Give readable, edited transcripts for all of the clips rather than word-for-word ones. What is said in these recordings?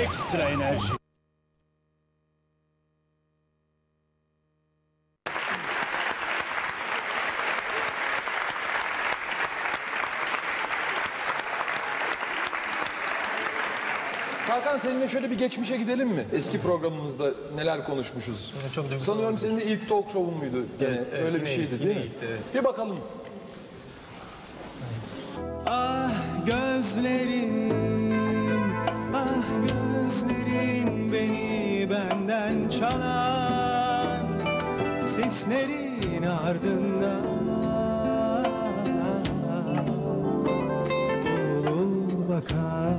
Ekstra enerji. Hakan, seninle şöyle bir geçmişe gidelim mi? Eski programımızda neler konuşmuşuz? Sanıyorum senin de ilk talk show'un muydu? Gene Evet, öyle bir şeydi değil mi? Evet. Bir bakalım. Ah gözlerin, ah gözlerin beni benden çalan seslerin ardından dolu bakan.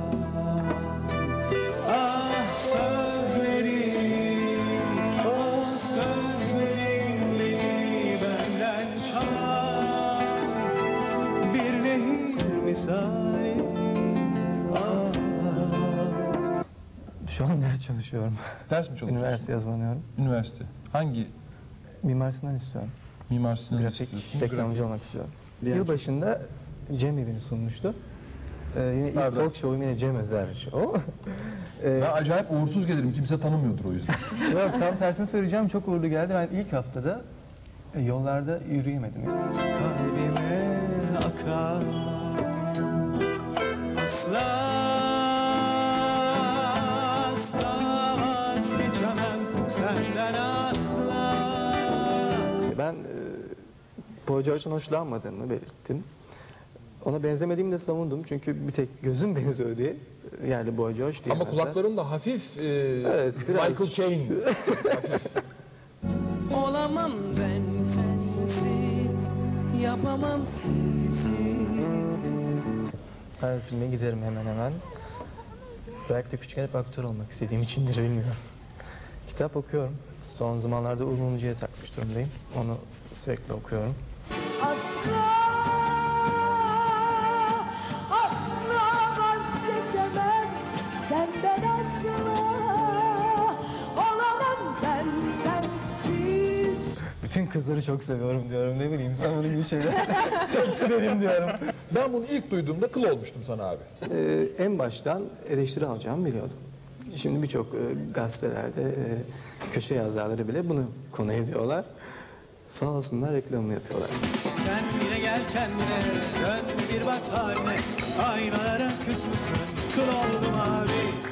Ah sözlerin, ah sözlerin beni benden çalan bir nehir misali. Şu an ders çalışıyorum. Ders mi çalışıyorsun? Üniversite yazılanıyorum. Üniversite. Hangi Mimar Sinan istiyorum. Mimar Sinan Grafik, istiyorsun? reklamcı olmak istiyorum. Yılbaşında Cem evini sunmuştu. Yine ilk Stardust. talk show'um yine Cem Özer show. Ben acayip uğursuz gelirim. Kimse tanımıyordur o yüzden. Yok, tam tersini söyleyeceğim. Çok uğurlu geldi. Ben ilk haftada yollarda yürüyemedim. Kalbime akar asla asla vazgeçemem senden asla. Ben Boy George'dan hoşlanmadığımı belirttim. Ona benzemediğimi de savundum. Çünkü bir tek gözüm benziyor diye. Yani Boy George diye. Ama kulakların da hafif Evet, biraz. Michael Caine. Hafif. Olamam ben sensiz, yapamam sevgisiz. Her filme giderim hemen hemen. Belki de küçükken hep aktör olmak istediğim içindir, bilmiyorum. Kitap okuyorum. Son zamanlarda Uğur Mumcu'ya takmış durumdayım. Onu sürekli okuyorum. Asla, asla vazgeçemem senden asla. Olamam ben sensiz. Bütün kızları çok seviyorum diyorum, ne bileyim. Ben bunun gibi şeyler hepsi benim diyorum. Ben bunu ilk duyduğumda kıl olmuştum sana abi. En baştan eleştiri alacağımı biliyordum. Şimdi birçok gazetelerde köşe yazarları bile bunu konu ediyorlar. Sağ olsunlar, reklamını yapıyorlar. Kendine gel kendine, dön bir bak haline. Aynalara küs müsün, kıl oldum abi.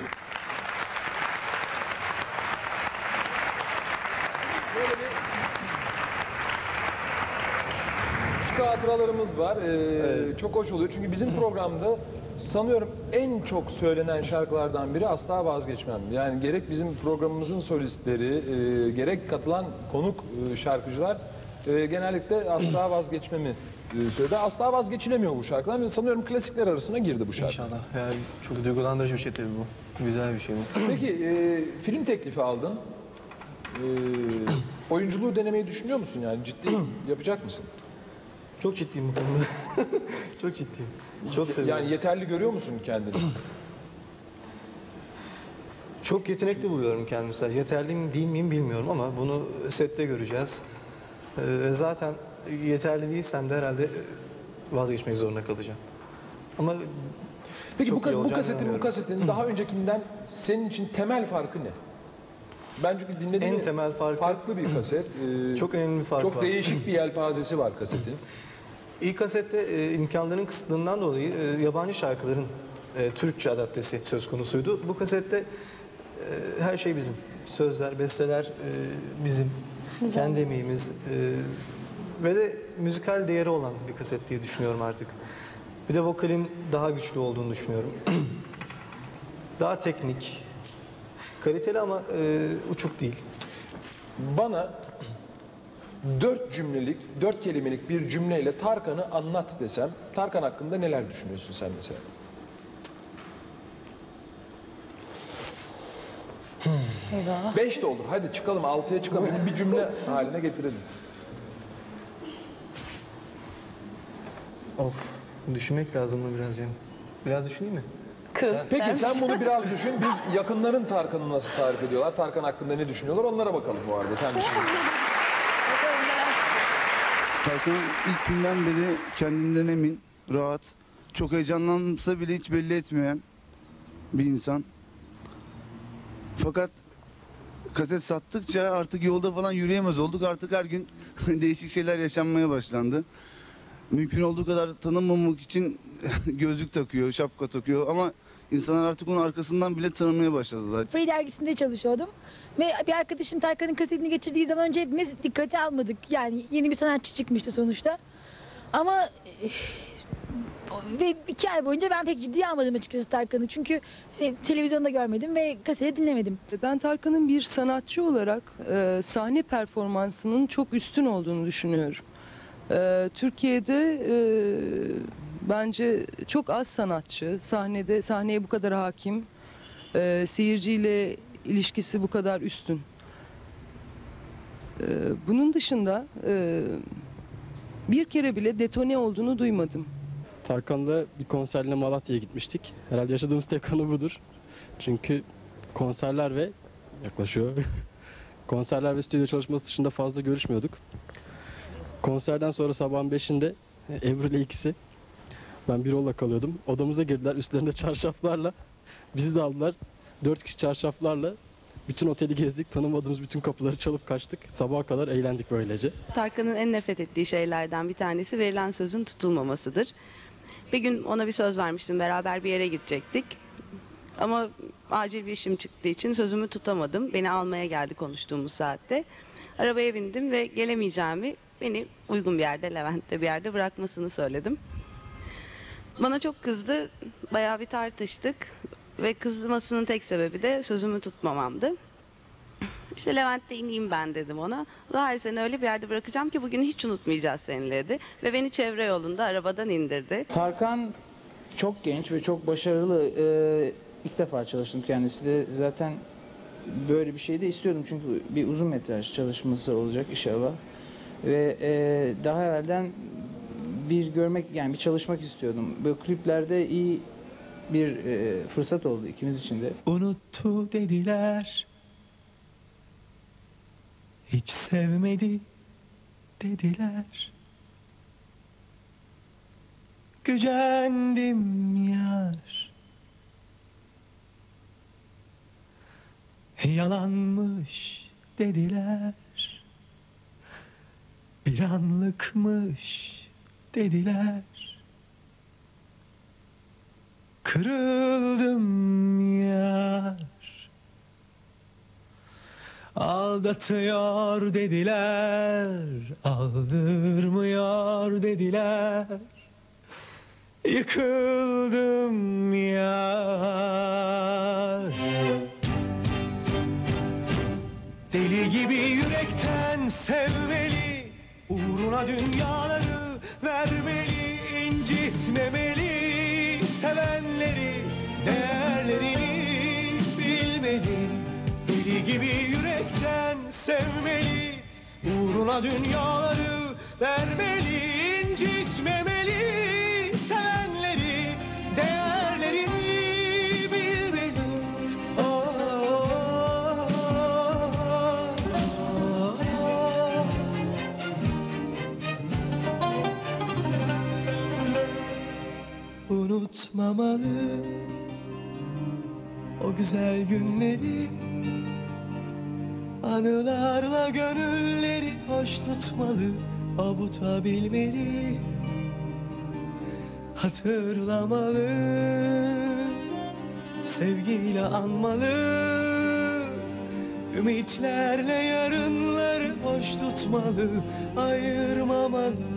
Küçük hatıralarımız var. Çok hoş oluyor. Çünkü bizim programda sanıyorum en çok söylenen şarkılardan biri Asla Vazgeçmem. Yani gerek bizim programımızın solistleri, gerek katılan konuk şarkıcılar genellikle Asla Vazgeçmem'i söyledi. Asla vazgeçilemiyor bu şarkılar ve sanıyorum klasikler arasına girdi bu şarkı. İnşallah. Yani çok duygulandırıcı bir şey tabii bu. Güzel bir şey bu. Peki film teklifi aldın. Oyunculuğu denemeyi düşünüyor musun yani? Ciddi yapacak mısın? Çok ciddiyim bu konuda. Çok ciddiyim. Çok seviyorum. Yani yeterli görüyor musun kendini? Çok yetenekli buluyorum kendimi sadece. Yeterli miyim değil miyim bilmiyorum ama bunu sette göreceğiz. Zaten yeterli değilsem de herhalde vazgeçmek zorunda kalacağım. Ama Peki çok iyi bu olacağını kasetin inanıyorum. daha öncekinden senin için temel farkı ne? Ben çünkü dinledim. En temel farkı- farklı bir kaset. Çok önemli bir fark Çok var. değişik bir yelpazesi var kasetin. İlk kasette imkanların kısıtlığından dolayı yabancı şarkıların Türkçe adaptesi söz konusuydu. Bu kasette her şey bizim. Sözler, besteler bizim. Kendi emeğimiz. Ve de müzikal değeri olan bir kaset diye düşünüyorum artık. Bir de vokalin daha güçlü olduğunu düşünüyorum. Daha teknik. Kaliteli ama uçuk değil. Bana 4 kelimelik bir cümleyle Tarkan'ı anlat desem, Tarkan hakkında neler düşünüyorsun sen mesela? Eyvah. 5 de olur. Hadi çıkalım, 6'ya çıkalım. Bunu bir cümle haline getirelim. Of. Düşünmek lazım bunu biraz Cem. Biraz düşüneyim mi? Peki sen bunu biraz düşün. Biz yakınların Tarkan'ı nasıl tarif ediyorlar? Tarkan hakkında ne düşünüyorlar? Onlara bakalım bu arada. Sen düşün. Tarkan ilk günden beri kendinden emin, rahat, çok heyecanlansa bile hiç belli etmeyen bir insan. Fakat kaset sattıkça artık yolda falan yürüyemez olduk. Artık her gün değişik şeyler yaşanmaya başlandı. Mümkün olduğu kadar tanınmamak için gözlük takıyor, şapka takıyor ama insanlar artık onun arkasından bile tanımaya başladılar. Free dergisinde çalışıyordum. Ve bir arkadaşım Tarkan'ın kasetini getirdiği zaman önce hepimiz dikkate almadık. Yani yeni bir sanatçı çıkmıştı sonuçta. Ama ve 2 ay boyunca ben pek ciddiye almadım açıkçası Tarkan'ı. Çünkü televizyonda görmedim ve kaseti dinlemedim. Ben Tarkan'ın bir sanatçı olarak sahne performansının çok üstün olduğunu düşünüyorum. Türkiye'de bence çok az sanatçı sahneye bu kadar hakim, seyirciyle ilişkisi bu kadar üstün. Bunun dışında bir kere bile detone olduğunu duymadım. Tarkan'la bir konserle Malatya'ya gitmiştik. Herhalde yaşadığımız tek anı budur. Çünkü konserler ve yaklaşıyor. Konserler ve stüdyo çalışması dışında fazla görüşmüyorduk. Konserden sonra sabahın 5'inde Ebru ile ikisi, ben bir yolla kalıyordum. Odamıza girdiler üstlerinde çarşaflarla. Bizi de aldılar. 4 kişi çarşaflarla bütün oteli gezdik. Tanımadığımız bütün kapıları çalıp kaçtık. Sabaha kadar eğlendik böylece. Tarkan'ın en nefret ettiği şeylerden bir tanesi verilen sözün tutulmamasıdır. Bir gün ona bir söz vermiştim. Beraber bir yere gidecektik. Ama acil bir işim çıktığı için sözümü tutamadım. Beni almaya geldi konuştuğumuz saatte. Arabaya bindim ve gelemeyeceğimi, beni uygun bir yerde, Levent'te bir yerde bırakmasını söyledim. Bana çok kızdı. Bayağı bir tartıştık. Ve kızmasının tek sebebi de sözümü tutmamamdı. İşte Levent'te ineyim ben dedim ona. Hayır, seni öyle bir yerde bırakacağım ki bugünü hiç unutmayacağız seninle dedi. Ve beni çevre yolunda arabadan indirdi. Tarkan çok genç ve çok başarılı. İlk defa çalıştım kendisiyle. Zaten böyle bir şey de istiyordum çünkü bir uzun metraj çalışması olacak inşallah. Ve daha evvelden bir çalışmak istiyordum. Böyle kliplerde iyi bir fırsat oldu ikimiz için de. Unuttu dediler, hiç sevmedi dediler. Gücendim yar, yalanmış dediler. Bir anlıkmış dediler. Kırıldım yar, aldatıyor dediler, aldırmıyor dediler. Yıkıldım yar. Deli gibi yürekten sevmeli, uğruna dünyaları vermeli, incitmemeli. Sevenleri, değerlerini bilmeli. Deli gibi yürekten sevmeli, uğruna dünyaları vermeli, incitmemeli. Sevenleri, değerlerini bilmeli. Unutmamalı o güzel günleri, anılarla gönülleri hoş tutmalı, avutabilmeli, hatırlamalı, sevgiyle anmalı, ümitlerle yarınları hoş tutmalı, ayırmamalı.